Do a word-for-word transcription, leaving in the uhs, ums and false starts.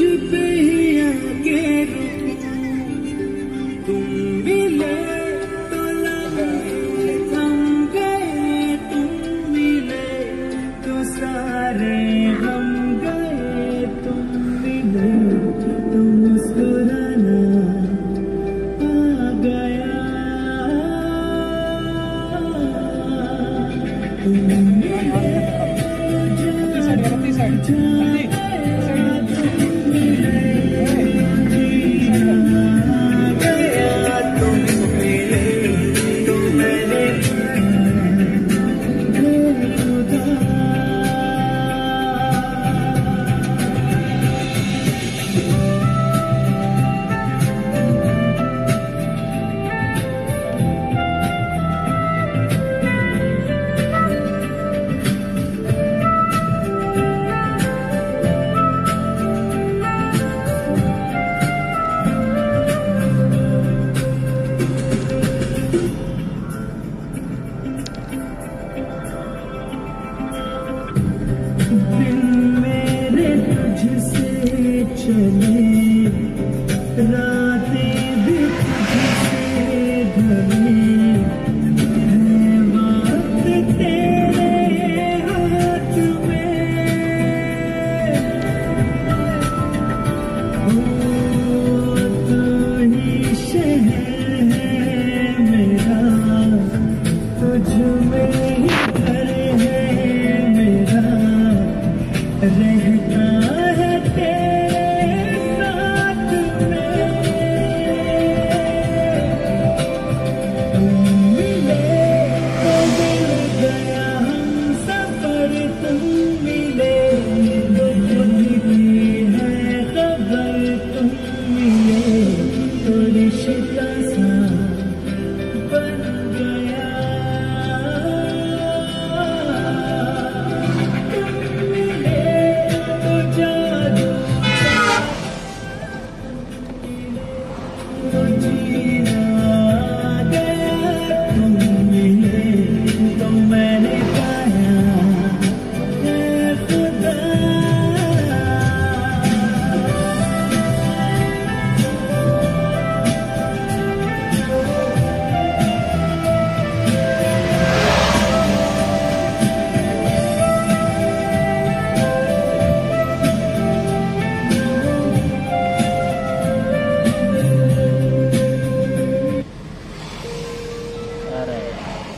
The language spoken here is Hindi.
पे ही आके रुकूं, तुम मिले तो लम्हे थम गए, तुम मिले तो सारे गम गए, तुम मिले तो मुस्कुराना आ गया, तुम मिले चले, रातें भी तुझसे ढले, है वक्त तेरे हाथ में, हो तू ही शहर है मेरा, तुझ में ही घर है मेरा, रहता है तेरे साथ में, तुम मिले तो मिल गया हम सफर, तुम मिले तो खुद की है खबर, तुम मिले तो रिश्ता सा बन गया, अरे